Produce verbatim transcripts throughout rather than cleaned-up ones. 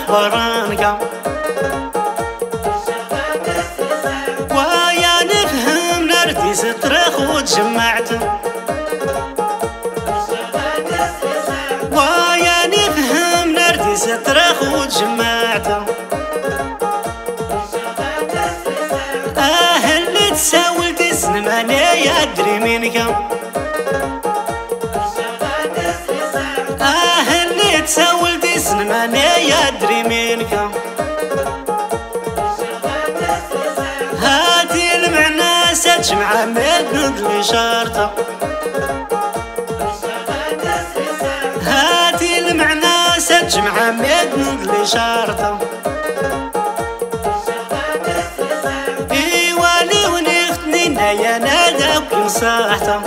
برانقة ويا نفهم نردي سترخ وتجمعت ويا نفهم نردي سترخ وتجمعت اه اللي تساول تسن ماني يدري منك اه اللي تساول تسن ماني يدري منك هاتي المعنى ستجمع مدند لي شرطة هاتي المعنى ستجمع مدند لي شرطة ايوالي ونختنينا يا ناداك نصاحته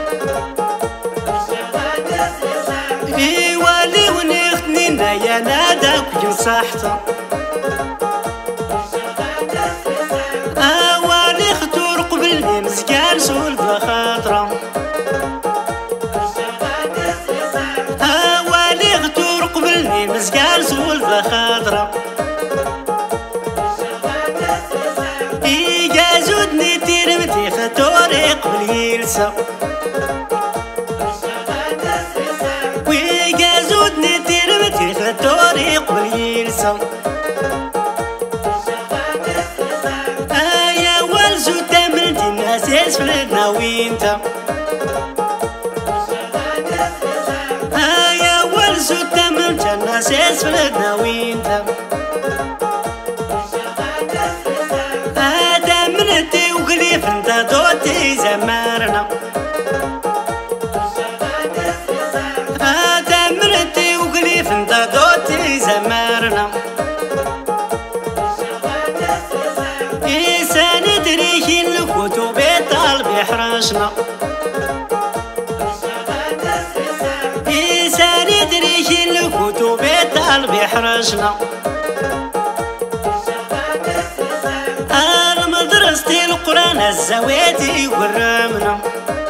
ايوالي ونختنينا يا ناداك نصاحته اوالي خطور قبل مزقان سول بخاطره اوالي خطور قبل مزقان سول بخاطره إيجازودني تيرمتي خطوري قبل يلسى وإيجازودني تيرمتي خطوري قبل يلسى آيا والزو تملتي الناس يسفلتنا وينتا آيا والزو تملتي الناس يسفلتنا وينتا منتي وقليف انت دوتي زمارنا هذا منتي وقليف انت دوتي زمارنا إيساني تريخي الكتب طالب يحرشنا إيساني تريخي الكتب طالب يحرشنا مدرستي القرآن الزويتي والرمنا